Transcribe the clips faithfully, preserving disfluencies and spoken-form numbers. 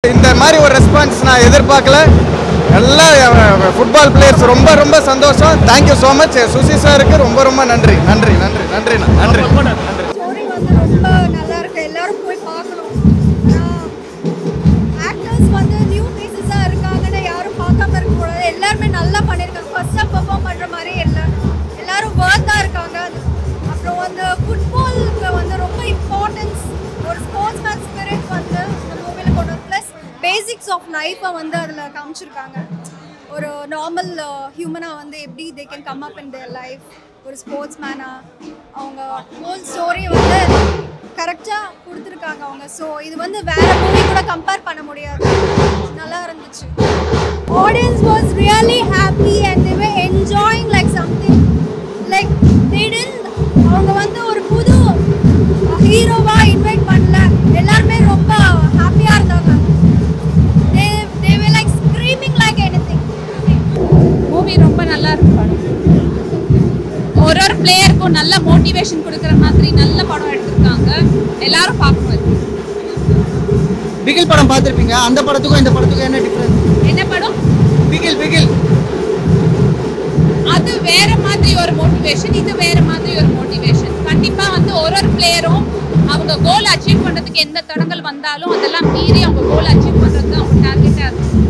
இந்த மாதிரி ஒரு ரெஸ்பான்ஸ் நான் எதிர்பார்க்கல. எல்லா ஃபுட்பால் பிளேயர்ஸ் ரொம்ப ரொம்ப சந்தோஷம். Thank you so much. சுசி சாருக்கு ரொம்ப ரொம்ப நன்றி நன்றி நன்றி நன்றி நன்றி நன்றி. ஸ்டோரி வந்து ரொம்ப நல்லா இருக்கு. எல்லாரும் போய் பார்க்கணும். ஆக்டர்ஸ் வந்து நியூ ஃபேஸஸாக இருக்காங்கன்னு யாரும் பார்க்காம இருக்கக்கூடாது. எல்லாருமே நல்லா பண்ணியிருக்காங்க. ஃபர்ஸ்ட்டாக பெர்ஃபார்ம் பண்ணுற மாதிரி எல்லாம் எல்லாரும் ஒர்த்தாக இருக்காங்க. அப்புறம் வந்து ஃபுட்பாலுக்கு வந்து ரொம்ப இம்பார்ட்டன்ஸ், ஒரு ஸ்போர்ட்ஸ் மேன் ஸ்பிரிட் வந்து இந்த மூவியில் கொண்டு வந்து ப்ளஸ் பேசிக்ஸ் ஆஃப் லைஃப்பை வந்து அதில் காமிச்சிருக்காங்க. ஒரு நார்மல் ஹியூமனாக வந்து எப்படி they can come up in their life, ஒரு ஸ்போர்ட்ஸ் மேனாக அவங்க ஹோல் ஸ்டோரியை வந்து கரெக்டாக கொடுத்துருக்காங்க அவங்க. ஸோ இது வந்து வேறு மூவி கூட கம்பேர் பண்ண முடியாது. நல்லா இருந்துச்சு. Audience was really happy and they were enjoying like something like they didn't அவங்க வந்து ஒரு புது ஹீரோவாக இன்வைட் பண்ணல. எல்லாருமே ரொம்ப ஹாப்பியாக இருந்தாங்க. They they were like screaming like anything. Movie ரொம்ப நல்லா இருக்கு. படம் ஒரு ஒரு பிளேயருக்கும் நல்ல மோட்டிவேஷன் கொடுக்குற மாதிரி நல்ல படம் எடுத்திருக்காங்க. எல்லாரும் பார்க்கணும். பிகில் படம் பார்த்துருப்பீங்க. அந்த படத்துக்கும் இந்த படத்துக்கும் என்ன டிஃபரன்ஸ்? என்ன படம்? பிகில் பிகில் அது வேற மாதிரி ஒரு மோட்டிவேஷன், இது வேற மாதிரி ஒரு மோட்டிவேஷன். கண்டிப்பா வந்து ஒரு ஒரு பிளேயரும் அவங்க கோல் அச்சீவ் பண்றதுக்கு எந்த தடங்கள் வந்தாலும் அதெல்லாம் மீறி அவங்க கோல் அச்சீவ் பண்றது அவங்க டார்கெட்டா இருக்கு.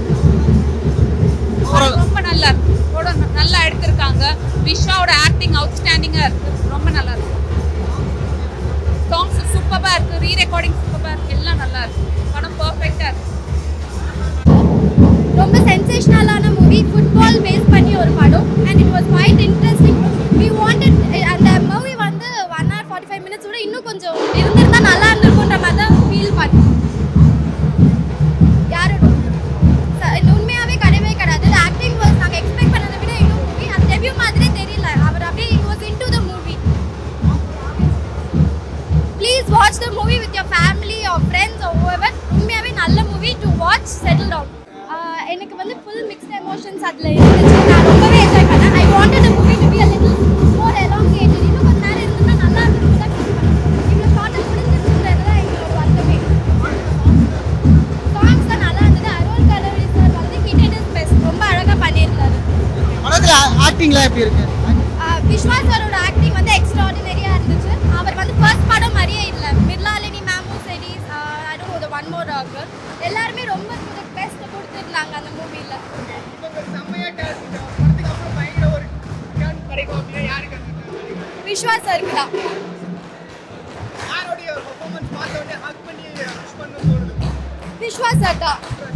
ரொம்ப நல்லா இருக்கு. படம் நல்லா எடுத்திருக்காங்க. விஷ்வாவோட ஆக்டிங் அவுட்ஸ்டாண்டிங்கா இருக்கு. ரொம்ப நல்லா இருக்கு. சாங்ஸ் சூப்பரா இருக்கு. ரீ ரெக்கார்டிங் சூப்பரா இருக்கு. எல்லாம் நல்லா இருக்கு. படம் பெர்ஃபெக்ட்டா இருக்கு. ரொம்ப சென்சேஷனலான மூவி. ஃபுட்பால் பேஸ் பண்ணி ஒரு படம் and it was quite interesting. We wanted அந்த மூவி வந்து one hour forty five minutes விட இன்னும் கொஞ்சம் இருந்திருந்தா நல்லா இருந்திருக்குன்ற மாதிரி தான் ஃபீல் பண்ணி. யாரும் உண்மையாகவே கிடையவே கிடையாது. ஆக்டிங் வாஸ் நாங்கள் எக்ஸ்பெக்ட் பண்ணதை விட இன்னும் மூவி அந்த டெபியூ மாதிரியே தெரியல. அவர் அப்படியே it was into the movie. Please watch the movie with your family or friends or whoever. உண்மையாகவே நல்ல movie to watch. Settle down. எனக்கு வந்து ஃபுல் மிக்ஸ்ட் எமோஷன்ஸ் அதில் இருந்துச்சு. நான் ரொம்பவே என்ஜாய் பண்ணேன். I wanted the movie to be a little more elongated. இன்னும் கொஞ்சம் நேரம் இருந்ததுன்னா நல்லா இருந்துச்சு தான் ஃபீல் பண்ணேன். இவ்வளோ ஷார்ட்டாக முடிஞ்சிருச்சுன்றது தான் எங்களோட வருத்தமே. சாங்ஸ் தான் நல்லா இருந்தது. அருண் விஜய் சார் வந்து ஹிட் இட் இஸ் பெஸ்ட். ரொம்ப அழகாக பண்ணியிருந்தாரு. படத்தில் ஆக்டிங்லாம் எப்படி இருக்கு? விஷ்வா சாரோட ஆக்டிங் வந்து எக்ஸ்ட்ராடினரியாக இருந்துச்சு. அவர் வந்து ஃபர்ஸ்ட் படம் மாதிரியே இல்லை. மிர்னாலினி மேமும் சரி, I don't know the one more ஆகர், எல்லாருமே ரொம்ப பெஸ்ட் கொடுத்துருந்தாங்க அந்த மூவியில். விஷ்வா சாருக்கு தான். விஷ்வா சார் தான்.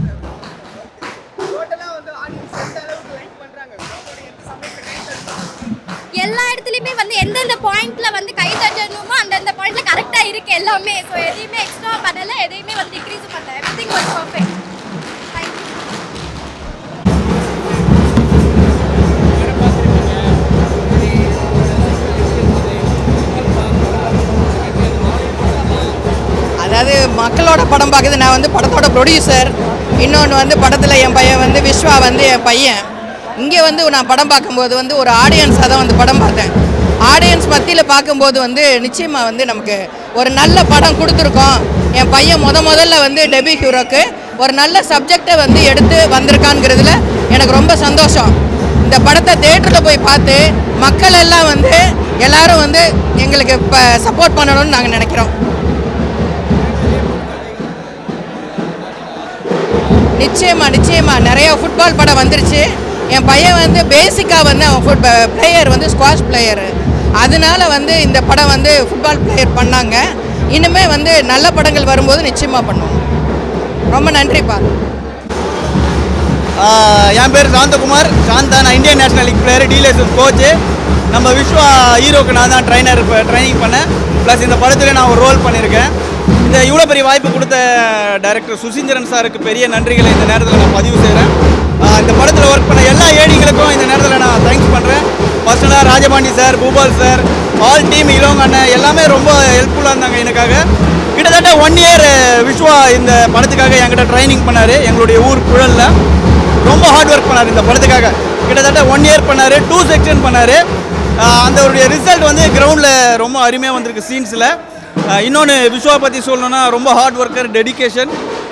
எல்லா இடத்துலையுமே வந்து எந்தெந்த பாயிண்ட்ல வந்து கை தட்டணுமோ அந்தந்த பாயிண்ட்ல கரெக்டா இருக்கு எல்லாமே. ஸோ எதையுமே எக்ஸ்ட்ரா பண்ணல, எதையுமே வந்து டிக்ரீஸ் பண்ணல. Everything was perfect. Thank you. அதாவது மக்களோட படம் பார்க்குறது. நான் வந்து படத்தோட ப்ரொடியூசர். இன்னொன்று வந்து படத்தில் என் பையன் வந்து விஸ்வா வந்து என் பையன். இங்கே வந்து நான் படம் பார்க்கும்போது வந்து ஒரு ஆடியன்ஸாக தான் வந்து படம் பார்த்தேன். ஆடியன்ஸ் மத்தியில் பார்க்கும்போது வந்து நிச்சயமாக வந்து நமக்கு ஒரு நல்ல படம் கொடுத்துருக்கோம். என் பையன் முத முதல்ல வந்து டெபியூ ஹீரோக்கு ஒரு நல்ல சப்ஜெக்டை வந்து எடுத்து வந்திருக்கான்ங்கிறதுல எனக்கு ரொம்ப சந்தோஷம். இந்த படத்தை தேட்டரில் போய் பார்த்து மக்கள் எல்லாம் வந்து எல்லோரும் வந்து எங்களுக்கு இப்போ சப்போர்ட் பண்ணணும்னு நாங்கள் நினைக்கிறோம். நிச்சயமாக நிச்சயமாக நிறையா ஃபுட்பால் படம் வந்துருச்சு. என் பையன் வந்து பேசிக்காக வந்து அவன் ஃபுட் பிளேயர் வந்து ஸ்குவாஷ் பிளேயரு. அதனால வந்து இந்த படம் வந்து ஃபுட்பால் பிளேயர் பண்ணாங்க. இனிமே வந்து நல்ல படங்கள் வரும்போது நிச்சயமாக பண்ணுவோம். ரொம்ப நன்றிப்பா. என் பேர் சாந்தகுமார். சாந்தா. நான் Indian national league player, dealers coach. நம்ம விஸ்வா ஹீரோக்கு நான் தான் ட்ரைனர் இப்போ ட்ரைனிங் பண்ணேன். ப்ளஸ் இந்த படத்தில் நான் ஒரு ரோல் பண்ணியிருக்கேன். இந்த இவ்வளோ பெரிய வாய்ப்பு கொடுத்த டைரக்டர் சுசீந்திரன் சாருக்கு பெரிய நன்றிகளை இந்த நேரத்தில் நான் பதிவு செய்கிறேன். இந்த படத்தில் ஒர்க் பண்ண எல்லா ஏடிங்களுக்கும் இந்த நேரத்தில் நான் தேங்க்ஸ் பண்ணுறேன். பர்சனலாக Rajapandi sir, Bhupal sir, all team, இளவங்க அண்ணன் எல்லாமே ரொம்ப ஹெல்ப்ஃபுல்லாக இருந்தாங்க எனக்காக. கிட்டத்தட்ட ஒன் இயர் விஸ்வா இந்த படத்துக்காக என்கிட்ட ட்ரைனிங் பண்ணார். எங்களுடைய ஊர் குழலில் ரொம்ப ஹார்ட் ஒர்க் பண்ணார் இந்த படத்துக்காக. கிட்டத்தட்ட ஒன் இயர் பண்ணார். டூ செக்ஷன் பண்ணார். அந்த ஒரு ரிசல்ட் வந்து கிரவுண்டில் ரொம்ப அருமையாக வந்திருக்கு சீன்ஸில். இன்னொன்று விஸ்வா பற்றி சொல்லணுன்னா ரொம்ப ஹார்ட் ஒர்க்கர், டெடிக்கேஷன்.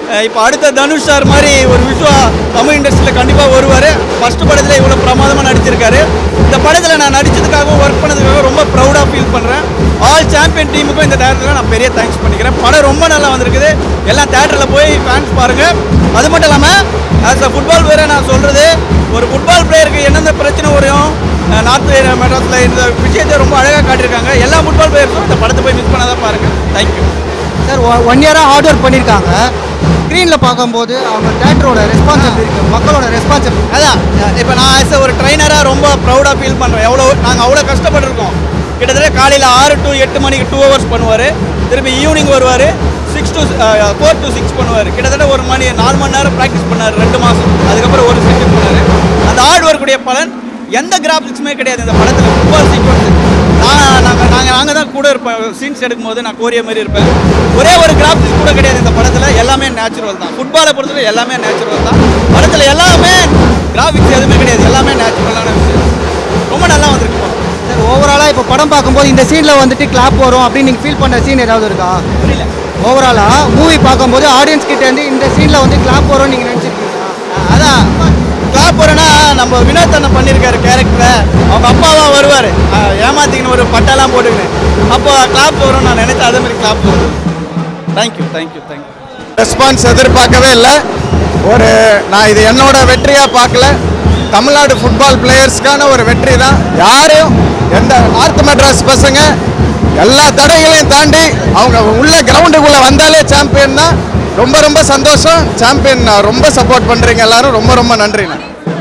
இப்போ அடுத்த தனுஷ் சார் மாதிரி ஒரு விஸ்வா தமிழ் இண்டஸ்ட்ரியில் கண்டிப்பாக வருவார். ஃபஸ்ட்டு படத்தில் இவ்வளோ பிரமாதமாக நடிச்சிருக்காரு. இந்த படத்தில் நான் நடித்ததுக்காகவும் ஒர்க் பண்ணதுக்காக ரொம்ப ப்ரௌடாக ஃபீல் பண்ணுறேன். ஆல் சாம்பியன் டீமுக்கும் இந்த தேட்டரில் நான் பெரிய தேங்க்ஸ் பண்ணிக்கிறேன். படம் ரொம்ப நல்லா வந்திருக்குது. எல்லாம் தேட்டரில் போய் ஃபேன்ஸ் பாருங்கள். அது மட்டும் இல்லாமல் ஆஸ் அ ஃபுட்பால் பிளேயரை நான் சொல்கிறது, ஒரு ஃபுட்பால் பிளேயருக்கு என்னென்ன பிரச்சனை வரும் நார்த் மெட்ராஸில் இந்த விஷயத்தை ரொம்ப அழகாக காட்டியிருக்காங்க. எல்லா ஃபுட்பால் பிளேயர்ஸும் இந்த படத்தை போய் மிஸ் பண்ணாதான் பாருங்கள். Thank you sir. ஒன் இயராக ஹார்ட் ஒர்க் பண்ணியிருக்காங்க. ஸ்க்ரீனில் பார்க்கும்போது அவங்க தேட்டரோட ரெஸ்பான்சிபிலிட்டி இருக்குது, மக்களோட ரெஸ்பான்சிபிலிட்டி. அதான் இப்போ நான் ஆஸ் ஒரு ட்ரைனராக ரொம்ப ப்ரௌடாக ஃபீல் பண்ணுறேன். எவ்வளோ நாங்கள் அவ்வளோ கஷ்டப்பட்டுருக்கோம். கிட்டத்தட்ட காலையில் ஆறு டு எட்டு மணிக்கு டூ ஹவர்ஸ் பண்ணுவார். திரும்பி ஈவினிங் வருவார், six to four to six பண்ணுவார். கிட்டத்தட்ட ஒரு மணி நாலு மணி நேரம் ப்ராக்டிஸ் பண்ணார் ரெண்டு மாதம். அதுக்கப்புறம் ஒரு செகண்ட் பண்ணார். அந்த ஹார்ட் ஒர்க்குடைய பலன் எந்த கிராஃபிக்ஸுமே கிடையாது இந்த படத்தில். ஃபுட்பால் சீக்வன்ஸ் நான் நாங்கள் நாங்கள் நாங்கள் தான் கூட இருப்பேன். சீன்ஸ் எடுக்கும்போது நான் கோரிய மாதிரி இருப்பேன். ஒரே ஒரு கிராஃபிக்ஸ் கூட கிடையாது இந்த படத்தில். எல்லாமே நேச்சுரல் தான். ஃபுட்பாலை பொறுத்தவரை எல்லாமே நேச்சுரல் தான். படத்தில் எல்லாமே கிராஃபிக்ஸ் எதுவுமே கிடையாது. எல்லாமே நேச்சுரலான விஷயம். ரொம்ப நல்லா வந்திருக்கு. சார் ஓவராலாக இப்போ படம் பார்க்கும்போது இந்த சீனில் வந்துட்டு கிளாப் வரும் அப்படின்னு நீங்கள் ஃபீல் பண்ண சீன் ஏதாவது இருக்கா? புரியல. ஓவராலாக மூவி பார்க்கும்போது ஆடியன்ஸ் கிட்ட இருந்து இந்த சீனில் வந்து கிளாப் வரும்னு நீங்கள் நினச்சிருக்கீங்களா? அதான் கிளாப் வரும்னா நம்ம வினோத் அண்ணன் பண்ணியிருக்காரு கேரக்டரை. அவங்க அப்பாவா வருவார் ஏமாத்திக்கின்னு ஒரு பட்டெல்லாம் போட்டுக்கின்னு. அப்போ கிளாப் வரும் நான் நினைச்சேன். அதே மாதிரி கிளாப் வரும். Thank you thank you thank you. ரெஸ்பான்ஸ் எதிர்பார்க்கவே இல்லை. ஒரு நான் இது என்னோட வெற்றியாக பார்க்கல. தமிழ்நாடு ஃபுட்பால் பிளேயர்ஸ்க்கான ஒரு வெற்றி தான். யாரையும் எந்த நார்த் மெட்ராஸ் பசங்க எல்லா தடைகளையும் தாண்டி அவங்க உள்ள கிரவுண்டுக்குள்ளே வந்தாலே சாம்பியன் தான். ரொம்ப ரொம்ப சந்தோஷம். சாம்பியன் ரொம்ப சப்போர்ட் பண்ணுறீங்க எல்லாரும். ரொம்ப ரொம்ப நன்றிண்ணா.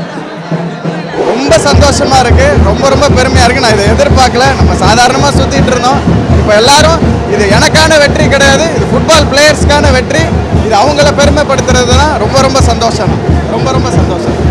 ரொம்ப சந்தோஷமாக இருக்குது. ரொம்ப ரொம்ப பெருமையாக இருக்குது. நான் இதை எதிர்பார்க்கல. நம்ம சாதாரணமாக சுற்றிட்டு இருந்தோம். இப்போ எல்லாரும் இது எனக்கான வெற்றி கிடையாது, இது ஃபுட்பால் பிளேயர்ஸ்க்கான வெற்றி. இது அவங்கள பெருமைப்படுத்துறது தான். ரொம்ப ரொம்ப சந்தோஷம். ரொம்ப ரொம்ப சந்தோஷம்.